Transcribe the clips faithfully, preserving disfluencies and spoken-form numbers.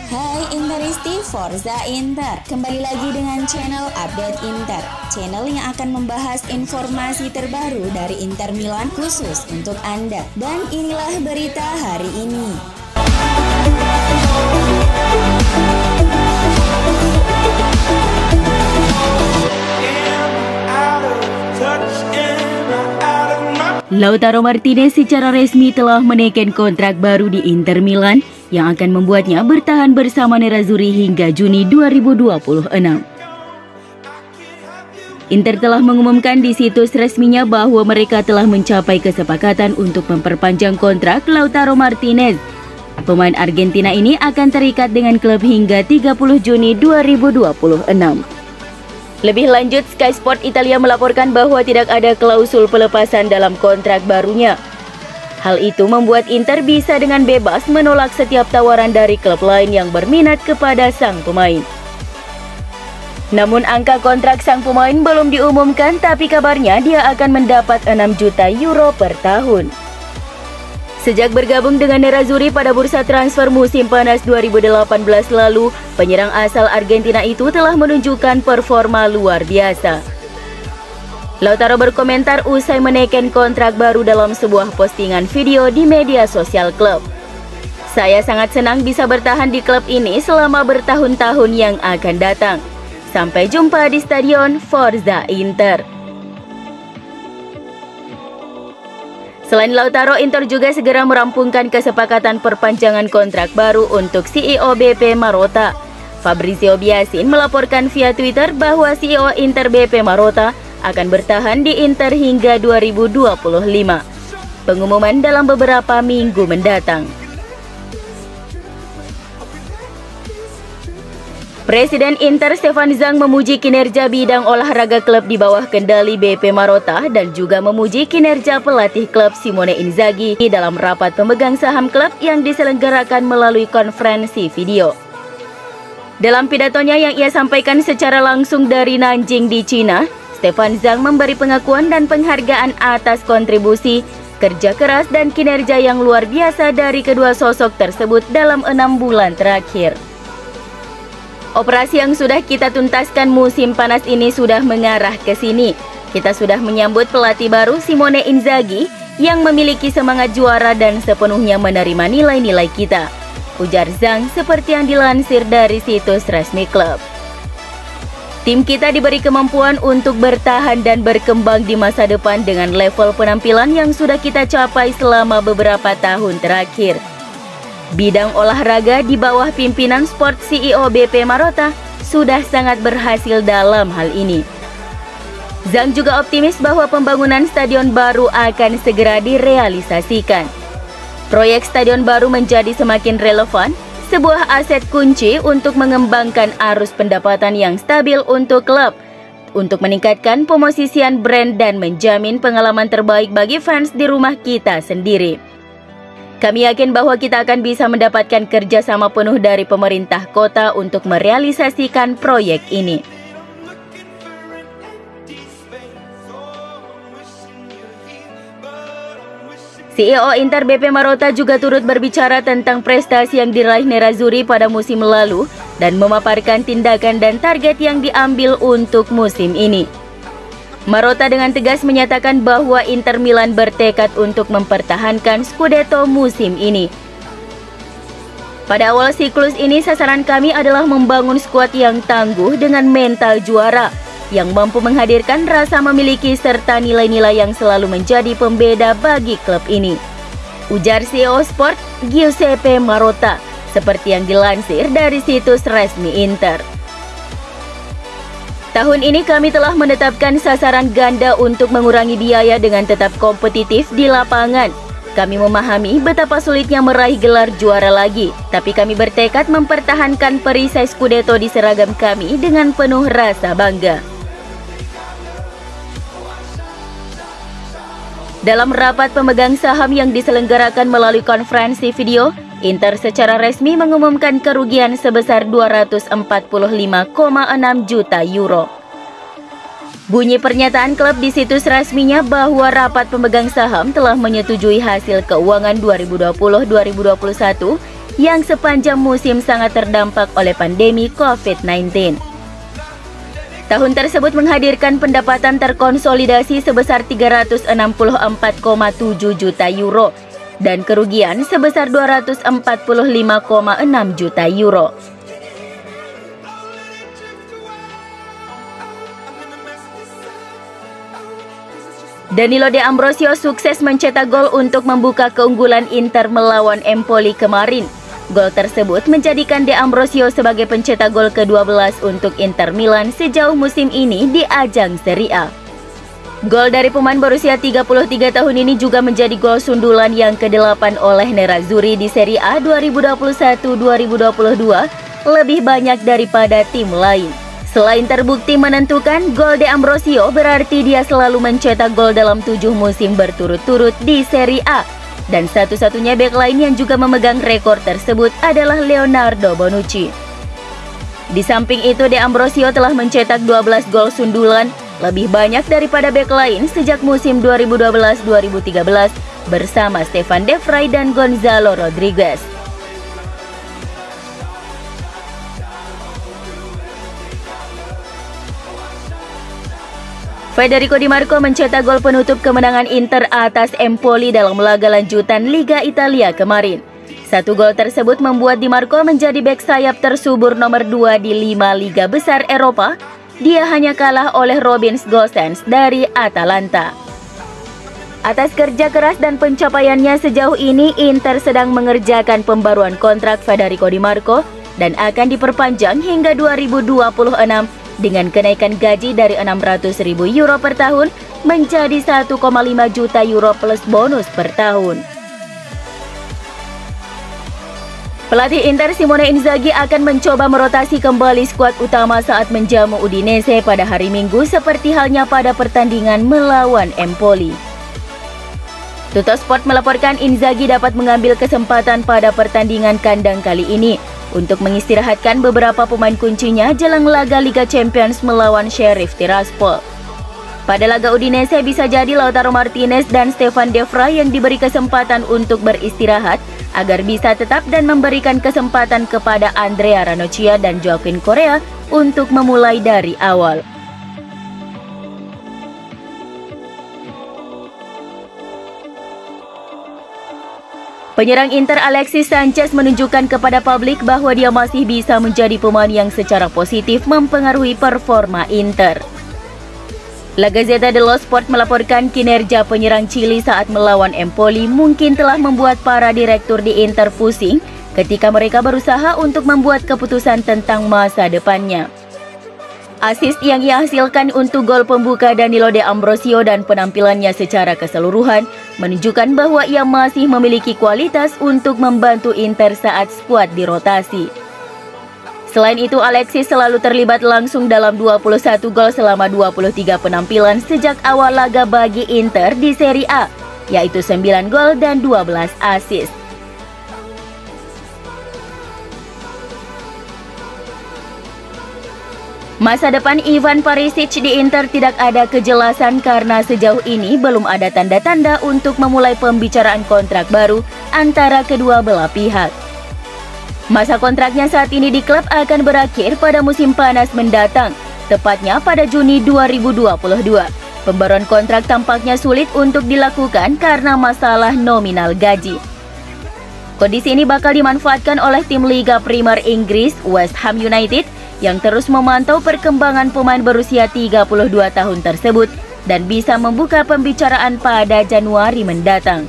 Hai Interisti Forza Inter, kembali lagi dengan channel Update Inter, channel yang akan membahas informasi terbaru dari Inter Milan khusus untuk Anda. Dan inilah berita hari ini. Lautaro Martinez secara resmi telah menaikkan kontrak baru di Inter Milan yang akan membuatnya bertahan bersama Nerazzurri hingga Juni dua ribu dua puluh enam. Inter telah mengumumkan di situs resminya bahwa mereka telah mencapai kesepakatan untuk memperpanjang kontrak Lautaro Martinez. Pemain Argentina ini akan terikat dengan klub hingga tiga puluh Juni dua ribu dua puluh enam. Lebih lanjut, Sky Sport Italia melaporkan bahwa tidak ada klausul pelepasan dalam kontrak barunya. Hal itu membuat Inter bisa dengan bebas menolak setiap tawaran dari klub lain yang berminat kepada sang pemain. Namun angka kontrak sang pemain belum diumumkan, tapi kabarnya dia akan mendapat enam juta euro per tahun. Sejak bergabung dengan Nerazzurri pada bursa transfer musim panas dua ribu delapan belas lalu, penyerang asal Argentina itu telah menunjukkan performa luar biasa. Lautaro berkomentar usai menaikkan kontrak baru dalam sebuah postingan video di media sosial klub. "Saya sangat senang bisa bertahan di klub ini selama bertahun-tahun yang akan datang. Sampai jumpa di Stadion Forza Inter." Selain Lautaro, Inter juga segera merampungkan kesepakatan perpanjangan kontrak baru untuk C E O B P Marotta. Fabrizio Biasin melaporkan via Twitter bahwa C E O Inter B P Marotta akan bertahan di Inter hingga dua ribu dua puluh lima. Pengumuman dalam beberapa minggu mendatang. Presiden Inter Stefan Zhang memuji kinerja bidang olahraga klub di bawah kendali B P Marotta dan juga memuji kinerja pelatih klub Simone Inzaghi dalam rapat pemegang saham klub yang diselenggarakan melalui konferensi video. Dalam pidatonya yang ia sampaikan secara langsung dari Nanjing di Cina, Stefan Zhang memberi pengakuan dan penghargaan atas kontribusi, kerja keras dan kinerja yang luar biasa dari kedua sosok tersebut dalam enam bulan terakhir. Operasi yang sudah kita tuntaskan musim panas ini sudah mengarah ke sini. Kita sudah menyambut pelatih baru Simone Inzaghi yang memiliki semangat juara dan sepenuhnya menerima nilai-nilai kita, ujar Zhang seperti yang dilansir dari situs resmi klub. Tim kita diberi kemampuan untuk bertahan dan berkembang di masa depan dengan level penampilan yang sudah kita capai selama beberapa tahun terakhir. Bidang olahraga di bawah pimpinan sport C E O B P Marotta sudah sangat berhasil dalam hal ini. Zhang juga optimis bahwa pembangunan stadion baru akan segera direalisasikan. Proyek stadion baru menjadi semakin relevan, sebuah aset kunci untuk mengembangkan arus pendapatan yang stabil untuk klub, untuk meningkatkan pemosisian brand dan menjamin pengalaman terbaik bagi fans di rumah kita sendiri. Kami yakin bahwa kita akan bisa mendapatkan kerjasama penuh dari pemerintah kota untuk merealisasikan proyek ini. C E O Inter B P Marotta juga turut berbicara tentang prestasi yang diraih Nerazzurri pada musim lalu dan memaparkan tindakan dan target yang diambil untuk musim ini. Marotta dengan tegas menyatakan bahwa Inter Milan bertekad untuk mempertahankan Scudetto musim ini. Pada awal siklus ini, sasaran kami adalah membangun skuad yang tangguh dengan mental juara, yang mampu menghadirkan rasa memiliki serta nilai-nilai yang selalu menjadi pembeda bagi klub ini, ujar C E O Sport Giuseppe Marotta, seperti yang dilansir dari situs resmi Inter. Tahun ini kami telah menetapkan sasaran ganda untuk mengurangi biaya dengan tetap kompetitif di lapangan. Kami memahami betapa sulitnya meraih gelar juara lagi, tapi kami bertekad mempertahankan perisai Scudetto di seragam kami dengan penuh rasa bangga. Dalam rapat pemegang saham yang diselenggarakan melalui konferensi video, Inter secara resmi mengumumkan kerugian sebesar dua ratus empat puluh lima koma enam juta euro. Bunyi pernyataan klub di situs resminya bahwa rapat pemegang saham telah menyetujui hasil keuangan dua ribu dua puluh dua ribu dua puluh satu yang sepanjang musim sangat terdampak oleh pandemi COVID sembilan belas. Tahun tersebut menghadirkan pendapatan terkonsolidasi sebesar tiga ratus enam puluh empat koma tujuh juta euro dan kerugian sebesar dua ratus empat puluh lima koma enam juta euro. Danilo De Ambrosio sukses mencetak gol untuk membuka keunggulan Inter melawan Empoli kemarin. Gol tersebut menjadikan De Ambrosio sebagai pencetak gol ke dua belas untuk Inter Milan sejauh musim ini di ajang Serie A. Gol dari pemain berusia tiga puluh tiga tahun ini juga menjadi gol sundulan yang kedelapan oleh Nerazzurri di Serie A dua ribu dua puluh satu dua ribu dua puluh dua, lebih banyak daripada tim lain. Selain terbukti menentukan, gol De Ambrosio berarti dia selalu mencetak gol dalam tujuh musim berturut-turut di Serie A. Dan satu-satunya bek lain yang juga memegang rekor tersebut adalah Leonardo Bonucci. Di samping itu, De Ambrosio telah mencetak dua belas gol sundulan, lebih banyak daripada bek lain sejak musim dua ribu dua belas dua ribu tiga belas bersama Stefan De Vrij dan Gonzalo Rodriguez. Federico Di Marco mencetak gol penutup kemenangan Inter atas Empoli dalam laga lanjutan Liga Italia kemarin. Satu gol tersebut membuat Di Marco menjadi bek sayap tersubur nomor dua di lima liga besar Eropa. Dia hanya kalah oleh Robin Gosens dari Atalanta. Atas kerja keras dan pencapaiannya sejauh ini, Inter sedang mengerjakan pembaruan kontrak Federico Di Marco dan akan diperpanjang hingga dua ribu dua puluh enam dengan kenaikan gaji dari enam ratus ribu euro per tahun menjadi satu koma lima juta euro plus bonus per tahun. Pelatih Inter Simone Inzaghi akan mencoba merotasi kembali skuad utama saat menjamu Udinese pada hari Minggu seperti halnya pada pertandingan melawan Empoli. Tuttosport melaporkan Inzaghi dapat mengambil kesempatan pada pertandingan kandang kali ini untuk mengistirahatkan beberapa pemain kuncinya jelang laga Liga Champions melawan Sheriff Tiraspol. Pada laga Udinese bisa jadi Lautaro Martinez dan Stefan De Vrij yang diberi kesempatan untuk beristirahat agar bisa tetap dan memberikan kesempatan kepada Andrea Ranocchia dan Joaquin Correa untuk memulai dari awal. Penyerang Inter Alexis Sanchez menunjukkan kepada publik bahwa dia masih bisa menjadi pemain yang secara positif mempengaruhi performa Inter. La Gazzetta dello Sport melaporkan kinerja penyerang Chili saat melawan Empoli mungkin telah membuat para direktur di Inter pusing ketika mereka berusaha untuk membuat keputusan tentang masa depannya. Assist yang ia hasilkan untuk gol pembuka Danilo De Ambrosio dan penampilannya secara keseluruhan menunjukkan bahwa ia masih memiliki kualitas untuk membantu Inter saat skuad dirotasi. Selain itu, Alexis selalu terlibat langsung dalam dua puluh satu gol selama dua puluh tiga penampilan sejak awal laga bagi Inter di Serie A, yaitu sembilan gol dan dua belas assist. Masa depan Ivan Perisic di Inter tidak ada kejelasan karena sejauh ini belum ada tanda-tanda untuk memulai pembicaraan kontrak baru antara kedua belah pihak. Masa kontraknya saat ini di klub akan berakhir pada musim panas mendatang, tepatnya pada Juni dua ribu dua puluh dua. Pembaruan kontrak tampaknya sulit untuk dilakukan karena masalah nominal gaji. Kondisi ini bakal dimanfaatkan oleh tim Liga Primer Inggris West Ham United yang terus memantau perkembangan pemain berusia tiga puluh dua tahun tersebut dan bisa membuka pembicaraan pada Januari mendatang.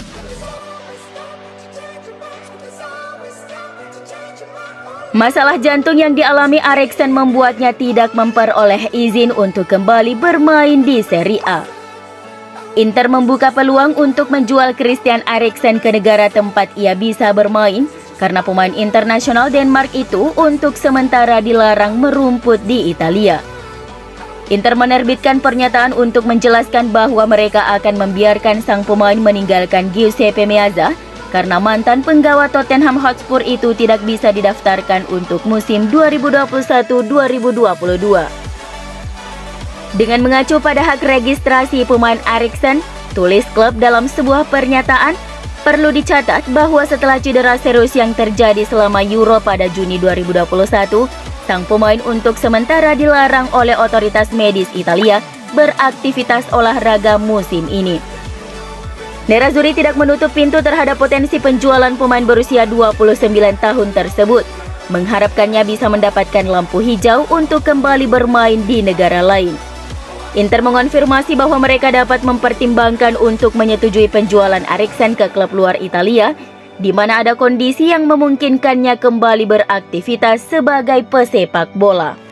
Masalah jantung yang dialami Eriksen membuatnya tidak memperoleh izin untuk kembali bermain di Serie A. Inter membuka peluang untuk menjual Christian Eriksen ke negara tempat ia bisa bermain karena pemain internasional Denmark itu untuk sementara dilarang merumput di Italia. Inter menerbitkan pernyataan untuk menjelaskan bahwa mereka akan membiarkan sang pemain meninggalkan Giuseppe Meazza karena mantan penggawa Tottenham Hotspur itu tidak bisa didaftarkan untuk musim dua ribu dua puluh satu dua ribu dua puluh dua. Dengan mengacu pada hak registrasi pemain Eriksen, tulis klub dalam sebuah pernyataan, Perlu dicatat bahwa setelah cedera serius yang terjadi selama Euro pada Juni dua ribu dua puluh satu, sang pemain untuk sementara dilarang oleh otoritas medis Italia beraktivitas olahraga musim ini. Nerazzurri tidak menutup pintu terhadap potensi penjualan pemain berusia dua puluh sembilan tahun tersebut, mengharapkannya bisa mendapatkan lampu hijau untuk kembali bermain di negara lain. Inter mengonfirmasi bahwa mereka dapat mempertimbangkan untuk menyetujui penjualan Eriksen ke klub luar Italia, di mana ada kondisi yang memungkinkannya kembali beraktivitas sebagai pesepak bola.